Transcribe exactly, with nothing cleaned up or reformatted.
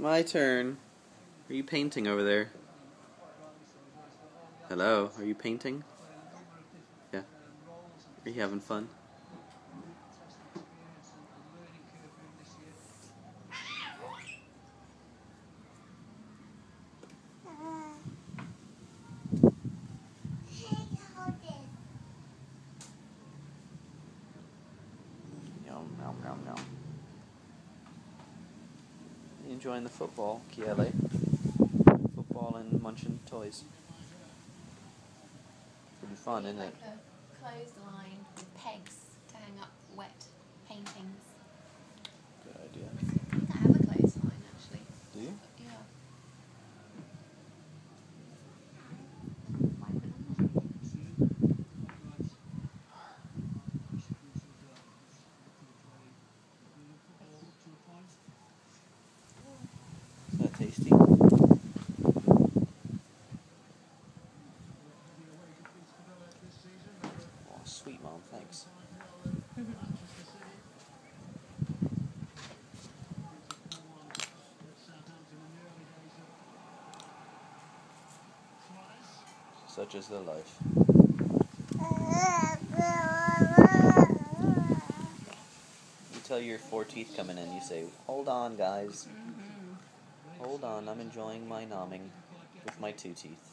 My turn. Are you painting over there? Hello, are you painting? Yeah. Are you having fun? Yum, yum, yum, yum. You enjoying the football, Kiele? Football and munching toys. Pretty fun, isn't it? Like a clothesline with pegs to hang up wet paintings. Good idea. I think I have a clothesline actually. Do you? Yeah. Is that tasty? Oh, sweet mom, thanks. Such is the life. You tell your four teeth coming in, you say, hold on guys. Mm-hmm. Hold on, I'm enjoying my nomming with my two teeth.